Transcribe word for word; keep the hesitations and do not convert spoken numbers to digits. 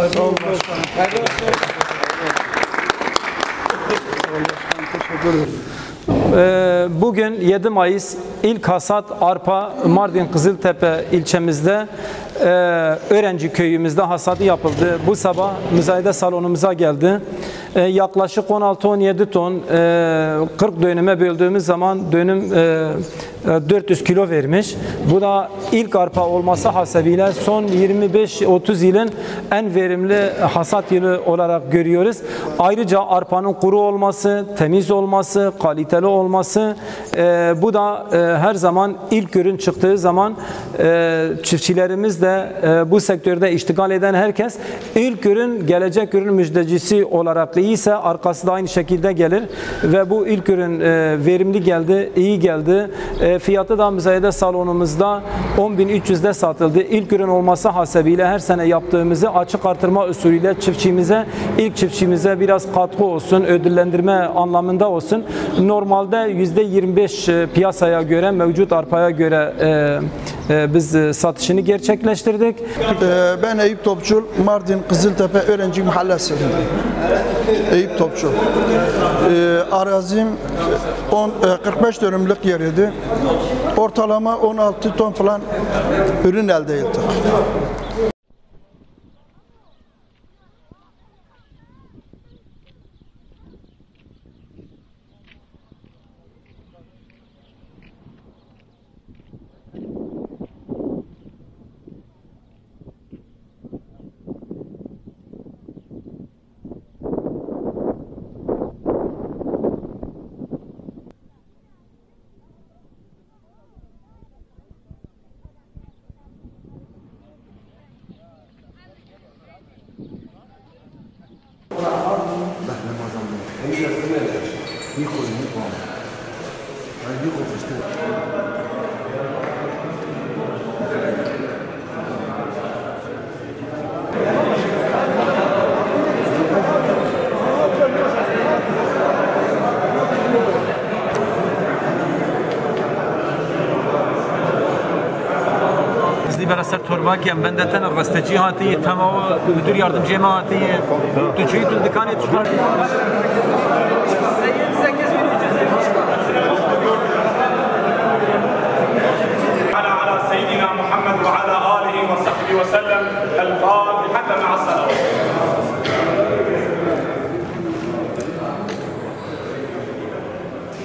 Sağ olun başkanım. Teşekkür ederim. Bugün yedi Mayıs ilk hasat arpa Mardin Kızıltepe ilçemizde Öğrenci köyümüzde hasadı yapıldı. Bu sabah müzayede salonumuza geldi. Yaklaşık on altı on yedi ton kırk dönüme böldüğümüz zaman dönüm dört yüz kilo vermiş. Bu da ilk arpa olması hasebiyle son yirmi beş otuz yılın en verimli hasat yılı olarak görüyoruz. Ayrıca arpanın kuru olması, temiz olması, kaliteli olması, bu da her zaman ilk ürün çıktığı zaman çiftçilerimiz de bu sektörde iştigal eden herkes ilk ürün gelecek ürün müjdecisi olarak iyiyse arkası da aynı şekilde gelir ve bu ilk ürün verimli geldi, iyi geldi. Fiyatı da müzayede salonumuzda on bin üç yüz'de satıldı. İlk ürün olması hasebiyle her sene yaptığımızı açık artırma usulüyle çiftçimize, ilk çiftçimize biraz katkı olsun, ödüllendirme anlamında olsun. Normalde yüzde yirmi beş piyasaya göre, mevcut arpaya göre e, e, biz satışını gerçekleştirdik. Ben Eyüp Topçul, Mardin Kızıltepe Öğrenci Mahallesi. Eyüp Topçul. Arazim kırk beş dönümlük yeriydi. Ortalama on altı ton falan ürün elde ettik. برسر ترباکی هم بنده تن رستجی هاتی تمام مدیر یاردمچی ما هاتی تو چی تو دکانی تو على على سيدنا محمد وعلى آله وصحبه وسلم الفاتحة مع الصلوات